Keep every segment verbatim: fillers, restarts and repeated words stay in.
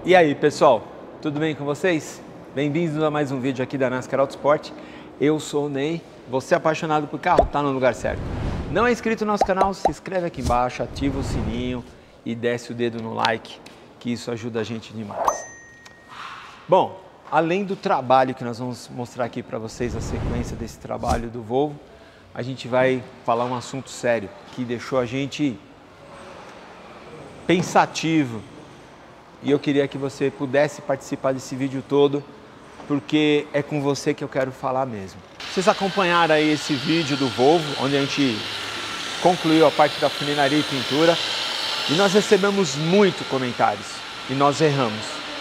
E aí, pessoal, tudo bem com vocês? Bem-vindos a mais um vídeo aqui da NASCAR Autosport. Eu sou o Ney, você é apaixonado por carro, tá no lugar certo. Não é inscrito no nosso canal, se inscreve aqui embaixo, ativa o sininho e desce o dedo no like, que isso ajuda a gente demais. Bom, além do trabalho que nós vamos mostrar aqui para vocês, a sequência desse trabalho do Volvo, a gente vai falar um assunto sério que deixou a gente pensativo. E eu queria que você pudesse participar desse vídeo todo, porque é com você que eu quero falar mesmo. Vocês acompanharam aí esse vídeo do Volvo, onde a gente concluiu a parte da funilaria e pintura, e nós recebemos muito comentários, e nós erramos.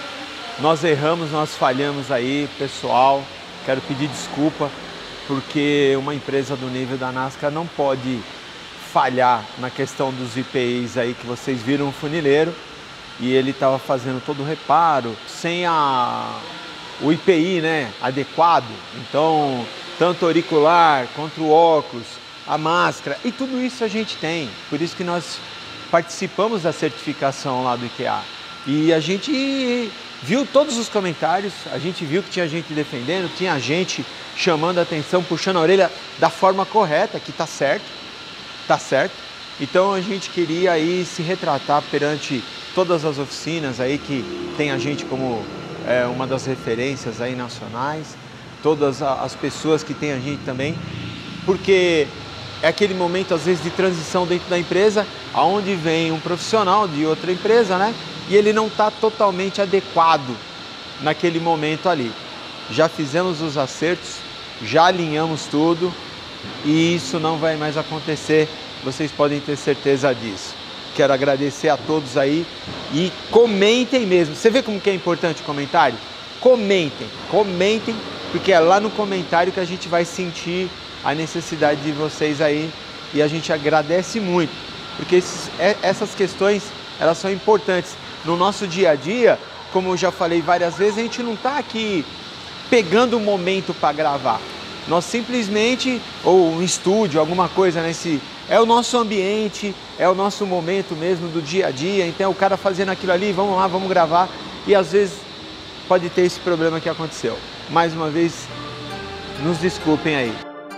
Nós erramos, nós falhamos aí, pessoal, quero pedir desculpa, porque uma empresa do nível da NASCAR não pode falhar na questão dos I P Is aí, que vocês viram o funileiro, e ele estava fazendo todo o reparo sem a, o I P I, né, adequado. Então, tanto auricular quanto o óculos, a máscara, e tudo isso a gente tem. Por isso que nós participamos da certificação lá do I Q A. E a gente viu todos os comentários, a gente viu que tinha gente defendendo, tinha gente chamando a atenção, puxando a orelha da forma correta, que tá certo, tá certo. Então a gente queria aí se retratar perante todas as oficinas aí que tem a gente como é, uma das referências aí nacionais, todas as pessoas que tem a gente também, porque é aquele momento às vezes de transição dentro da empresa, aonde vem um profissional de outra empresa, né? E ele não está totalmente adequado naquele momento ali. Já fizemos os acertos, já alinhamos tudo e isso não vai mais acontecer, vocês podem ter certeza disso. Quero agradecer a todos aí e comentem mesmo. Você vê como que é importante o comentário? Comentem, comentem, porque é lá no comentário que a gente vai sentir a necessidade de vocês aí e a gente agradece muito, porque esses, essas questões, elas são importantes. No nosso dia a dia, como eu já falei várias vezes, a gente não está aqui pegando o momento para gravar. Nós simplesmente, ou um estúdio, alguma coisa nesse... É o nosso ambiente, é o nosso momento mesmo do dia a dia, então o cara fazendo aquilo ali, vamos lá, vamos gravar, e às vezes pode ter esse problema que aconteceu. Mais uma vez, nos desculpem aí.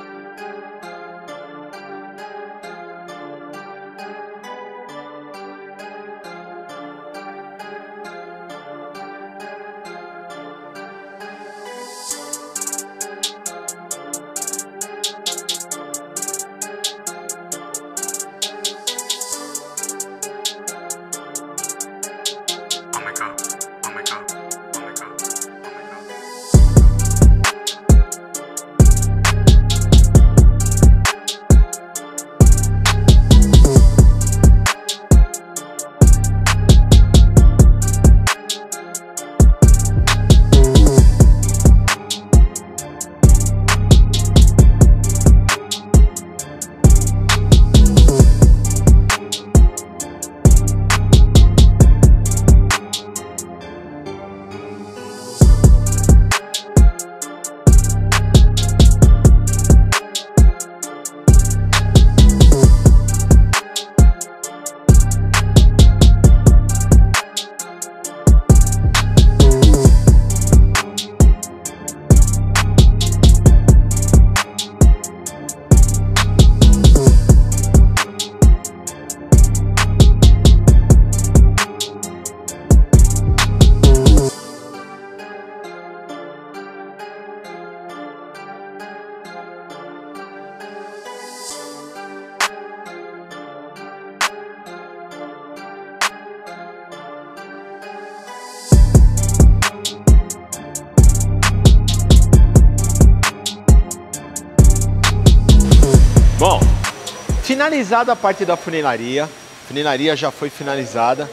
Bom, finalizada a parte da funilaria, a funilaria já foi finalizada.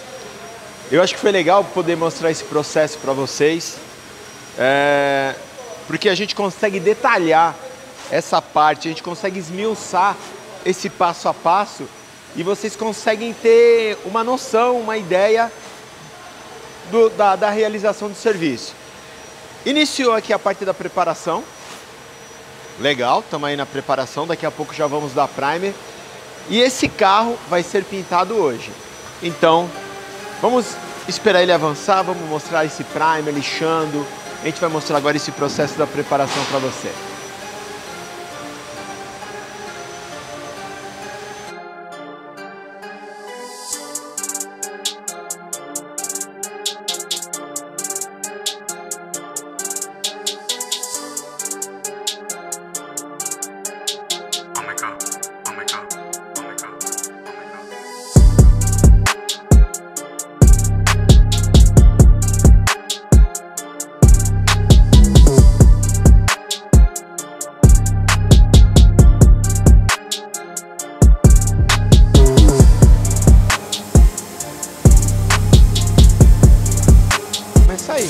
Eu acho que foi legal poder mostrar esse processo para vocês, é, porque a gente consegue detalhar essa parte, a gente consegue esmiuçar esse passo a passo e vocês conseguem ter uma noção, uma ideia do, da, da realização do serviço. Iniciou aqui a parte da preparação. Legal, estamos aí na preparação, daqui a pouco já vamos dar primer. E esse carro vai ser pintado hoje. Então, vamos esperar ele avançar, vamos mostrar esse primer, lixando. A gente vai mostrar agora esse processo da preparação para você. Começa aí.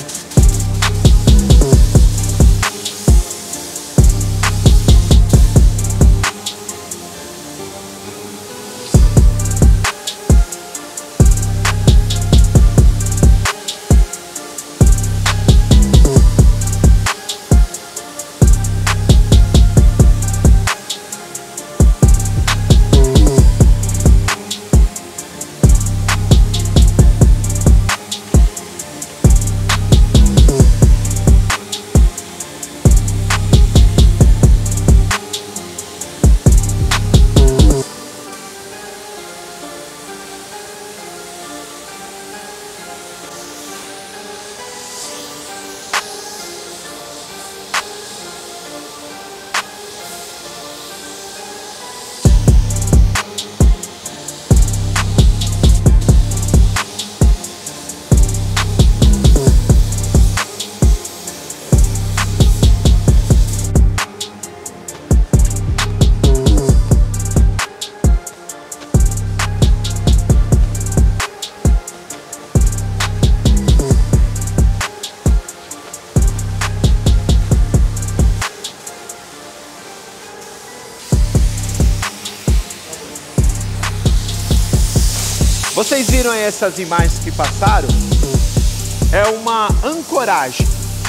Vocês viram aí essas imagens que passaram? É uma ancoragem.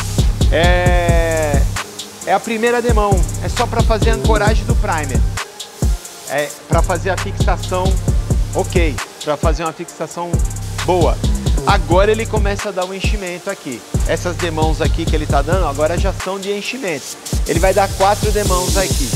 É, é a primeira demão. É só para fazer a ancoragem do primer. É para fazer a fixação ok, para fazer uma fixação boa. Agora ele começa a dar um enchimento aqui. Essas demãos aqui que ele está dando agora já são de enchimento. Ele vai dar quatro demãos aqui.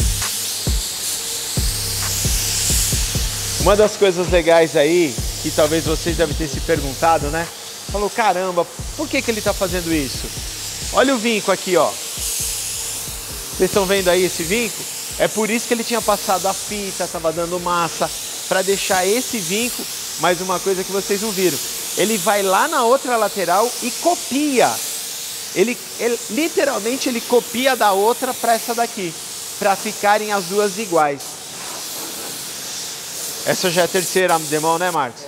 Uma das coisas legais aí, que talvez vocês devem ter se perguntado, né? Falou, caramba, por que que ele está fazendo isso? Olha o vinco aqui, ó. Vocês estão vendo aí esse vinco? É por isso que ele tinha passado a fita, estava dando massa, para deixar esse vinco. Mais uma coisa que vocês não viram. Ele vai lá na outra lateral e copia. Ele, ele literalmente, ele copia da outra para essa daqui, para ficarem as duas iguais. Essa já é a terceira demão, né, Marcos?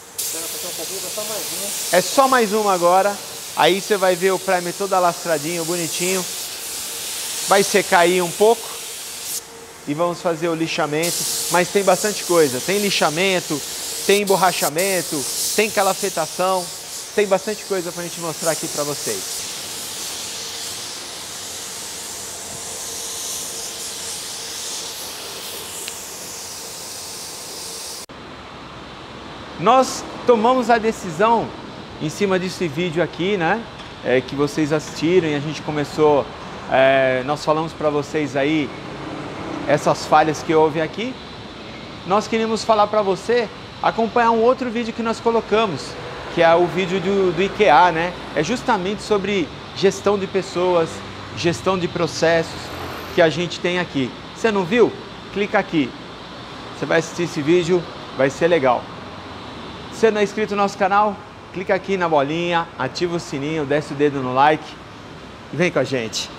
É só mais uma agora. Aí você vai ver o primer todo alastradinho, bonitinho. Vai secar aí um pouco. E vamos fazer o lixamento. Mas tem bastante coisa. Tem lixamento, tem emborrachamento, tem calafetação. Tem bastante coisa pra gente mostrar aqui pra vocês. Nós tomamos a decisão, em cima desse vídeo aqui, né, é, que vocês assistiram e a gente começou, é, nós falamos para vocês aí essas falhas que houve aqui. Nós queríamos falar para você acompanhar um outro vídeo que nós colocamos, que é o vídeo do, do IKEA, né? É justamente sobre gestão de pessoas, gestão de processos que a gente tem aqui. Você não viu? Clica aqui. Você vai assistir esse vídeo, vai ser legal. Se você não é inscrito no nosso canal, clica aqui na bolinha, ativa o sininho, desce o dedo no like e vem com a gente.